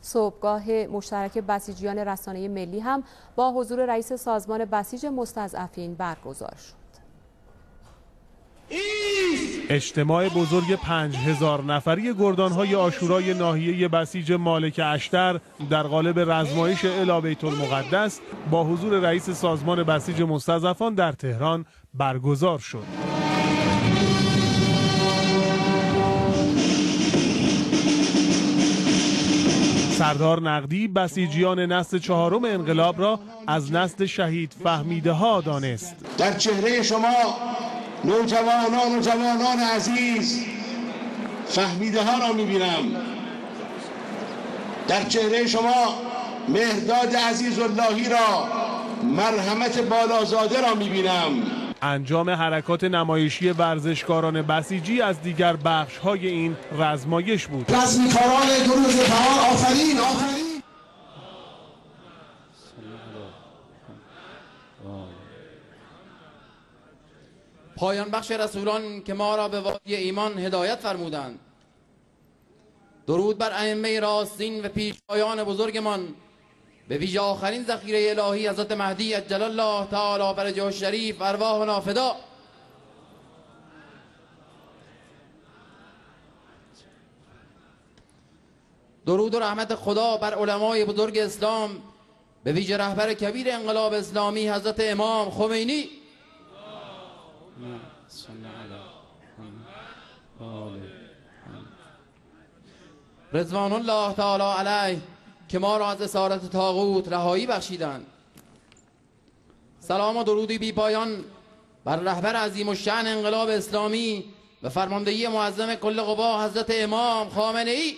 صبحگاه مشترک بسیجیان رسانه ملی هم با حضور رئیس سازمان بسیج مستضعفین برگزار شد. اجتماع بزرگ 5000 نفری گردانهای عاشورای ناحیه بسیج مالک اشتر در قالب رزمایش الی بیت المقدس با حضور رئیس سازمان بسیج مستضعفان در تهران برگزار شد. سردار نقدی بسیجیان نسل چهارم انقلاب را از نسل شهید فهمیده ها دانست. در چهره شما نوجوانان و جوانان عزیز فهمیده ها را میبینم. در چهره شما مهرداد عزیز اللهی را، مرحمت بالازاده را میبینم. انجام حرکات نمایشی ورزشکاران بسیجی از دیگر بخش‌های این رزمایش بود. رزمیکاران دو روز بهار آفرین. پایان بخش رسولان که ما را به وادی ایمان هدایت فرمودند. درود بر ائمه راستین و پیشوایان بزرگمان، به ویژه آخرین ذخیره الهی حضرت مهدی عجل الله تعالی فرجه الشریف، ارواحنا فدا. درود و رحمت خدا بر علمای بزرگ اسلام، به ویژه رهبر کبیر انقلاب اسلامی حضرت امام خمینی. رضوان الله تعالی علیه که ما را از اسارت طاغوت رهایی بخشیدند. سلام و درودی بی پایان بر رهبر عظیم الشأن انقلاب اسلامی و فرماندهی معظم کل قوا حضرت امام خامنه ای.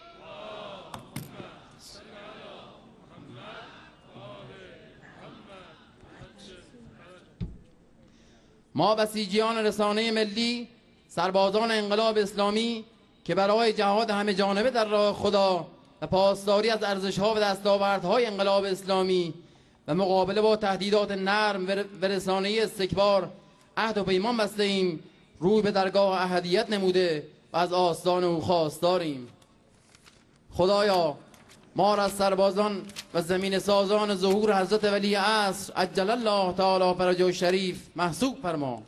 ما بسیجیان رسانه ملی، سربازان انقلاب اسلامی که برای جهاد همه جانبه در راه خدا و پاسداری از ارزش‌ها و دستاوردهای انقلاب اسلامی و مقابله با تهدیدات نرم و رسانه‌ای استکبار عهد و پیمان بسته ایم، روی به درگاه احدیت نموده و از آستان او خواستاریم. خدایا ما را از سربازان و زمین سازان ظهور حضرت ولی عصر عجل الله تعالی فرجه الشریف محسوب فرما.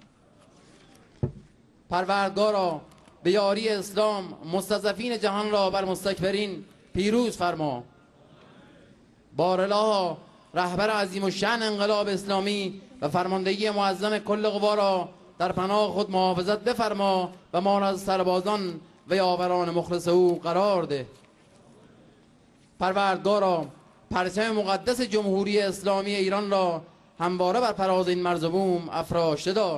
پروردگارا به یاری اسلام مستضعفین جهان را بر مستکبرین پیروز فرما. بارالله رهبر عظیم الشأن انقلاب اسلامی و فرماندهی معظم کل قوا را در پناه خود محافظت بفرما و ما را از سربازان و یاوران مخلص او قرار ده. پروردگارا پرچم مقدس جمهوری اسلامی ایران را همواره بر فراز این مرزبوم افراشته دار.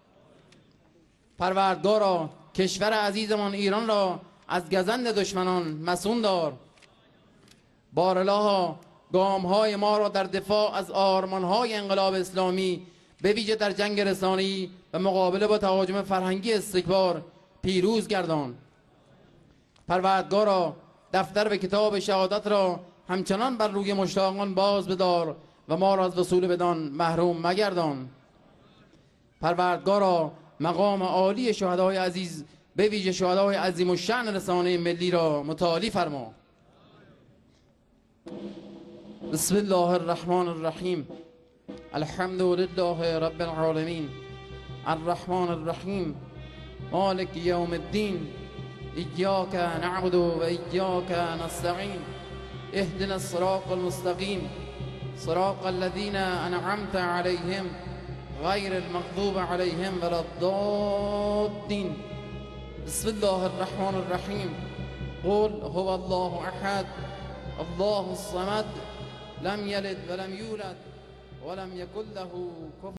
پروردگارا کشور عزیزمان ایران را از گزند دشمنان مصون دار. بارالله گام‌های ما را در دفاع از آرمان‌های انقلاب اسلامی به ویژه در جنگ رسانه‌ای و مقابله با تهاجم فرهنگی استکبار پیروز گردان. پروردگارا دفتر و کتاب شهادت را همچنان بر روی مشتاقان باز بدار و ما را از وصول بدان محروم مگردان. پروردگارا مقام عالی شهدای عزیز به ویژه شهدای عظیم الشأن رسانه ملی را متعالی فرما. بسم الله الرحمن الرحیم. الحمد لله رب العالمین الرحمن الرحیم مالک یوم الدین ایاک نعبد و ایاک نستعین اهدنا الصراط المستقیم صراط الذین انعمت علیهم غیر المغضوب علیهم ولا الضالین. بسم الله الرحمن الرحیم. قل هو الله احد الله الصمد لم یلد ولم یولد ولم یکن له کفوا